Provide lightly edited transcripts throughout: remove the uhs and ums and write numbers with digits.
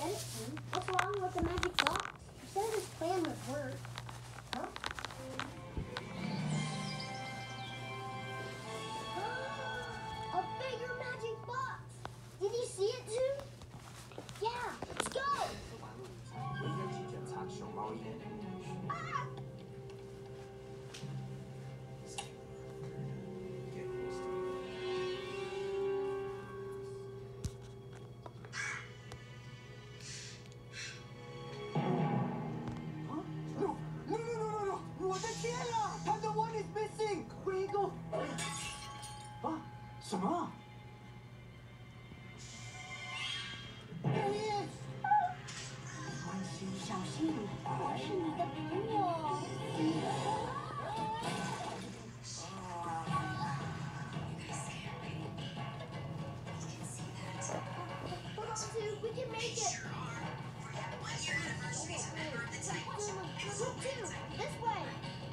anything. What's wrong with the magic box? You said his plan would work. Huh? A bigger magic box! Did you see it too? Yeah, let's go! Ah! The one is missing. Where you go? Ah, 什么？ There he is. 关心小心，我是你的朋友。 Hold on, Sue. We can make it. Look, too. This way.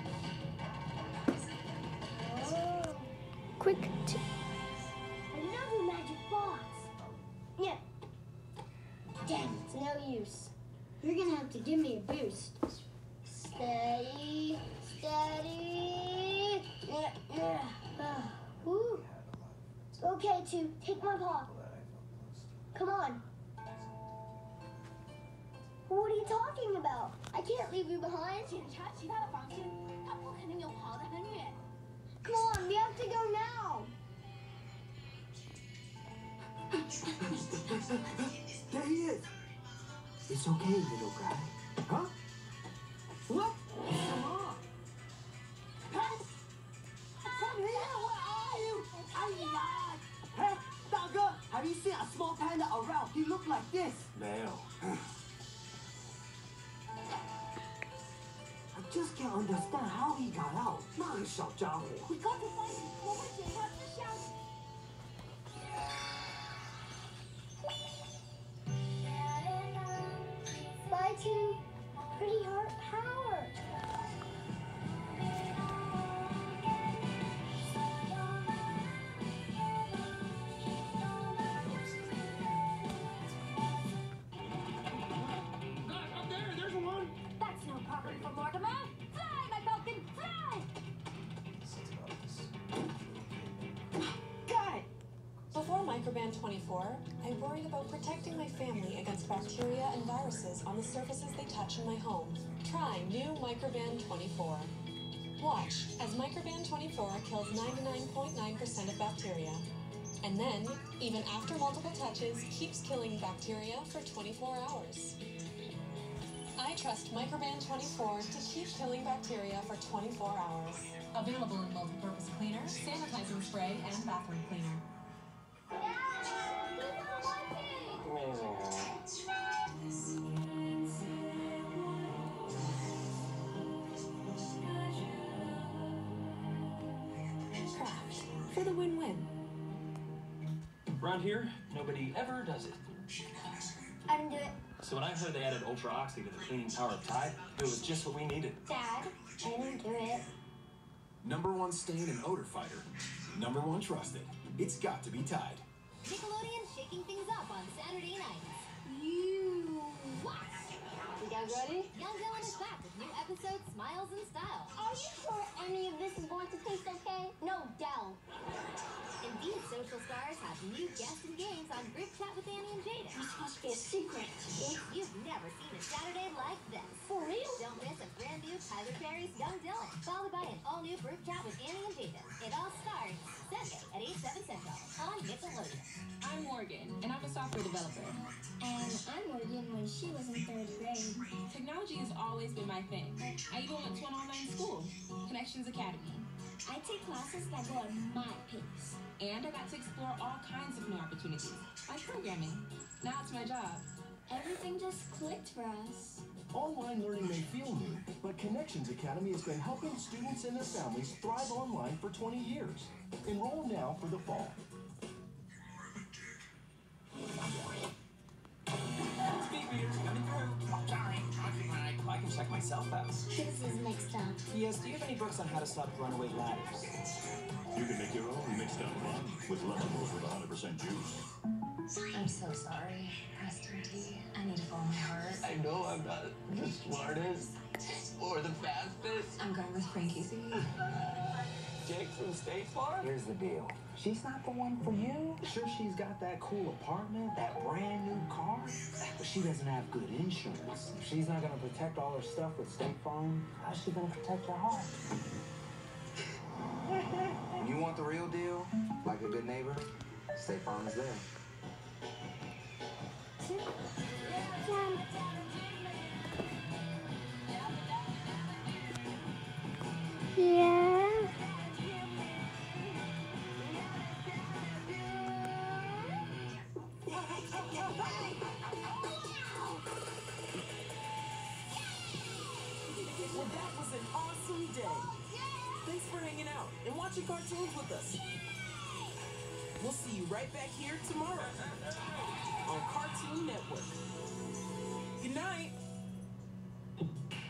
Quick. Another magic box. Yeah. Damn, it's no use. You're gonna have to give me a boost. Steady, steady. Woo. Okay, two. Take my paw. Come on. What are you talking about? I can't leave you behind. Come on, we have to go now. There he is. It's okay, little guy. Huh? What? 什么？ Hey, come here. Where are you? 哎呀！ Hey, 大哥 have you seen a small panda around? He looked like this. 没有。I just can't understand how he got out. 那个小家伙。 We got to find him. 我会检查之下。Bye, Two. Pretty heart power. Up there, there's one. That's no problem for Mortimer. Fly, my falcon, fly! Got it! Before Microban 24, I worried about protecting my family against bacteria and viruses on the surfaces they touch in my home. Try new Microban 24. Watch as Microban 24 kills 99.9% of bacteria. And then, even after multiple touches, keeps killing bacteria for 24 hours. I trust Microban 24 to keep killing bacteria for 24 hours. Available in multi-purpose cleaner, sanitizing spray, and bathroom cleaner. Craft for the win-win. Around here, nobody ever does it. I didn't do it. So when I heard they added Ultra Oxy to the cleaning power of Tide, it was just what we needed. Dad, I didn't do it. #1 stain and odor fighter. #1 trusted. It's got to be Tide. Nickelodeon shaking things up on Saturday nights. You. You guys ready? Young Dylan is back with new episode Smiles and Style. Are you sure any of this is going to taste okay? No, Del. Indeed, social stars have new guests and games on Group Chat with Annie and Jada. This must be a secret. You've never seen a Saturday like this. For real? Don't miss a brand new Tyler Perry's Young Dylan, followed by an all-new Group Chat with Annie and Jada. It all starts Sunday at 8, 7 Central on Nickelodeon. I'm Morgan, and I'm a software developer. And I'm Morgan when she was in 3rd grade. Technology has always been my thing. I even went to an online school, Connections Academy. I take classes that go at my pace. And I got to explore all kinds of new opportunities, like programming. Now it's my job. Everything just clicked for us. Online learning may feel new, but Connections Academy has been helping students and their families thrive online for 20 years. Enroll now for the fall. Speed readers coming through. Oh, sorry, occupied. I can check myself out. This is mixed up. P.S. Do you have any books on how to stop runaway ladders? You can make your own mixed up fun with Lunchables with 100% juice. I'm so sorry, Preston T. I need to follow my heart. I know I'm not the smartest or the fastest. I'm going with Frankie Z. Jake from State Farm? Here's the deal. She's not the one for you. Sure, she's got that cool apartment, that brand new car, but she doesn't have good insurance. If she's not gonna protect all her stuff with State Farm, how's she gonna protect her heart? You want the real deal? Like a good neighbor? State Farm is there. Yeah. Well, that was an awesome day. Thanks for hanging out and watching cartoons with us. We'll see you right back here tomorrow on Cartoon Network. Good night.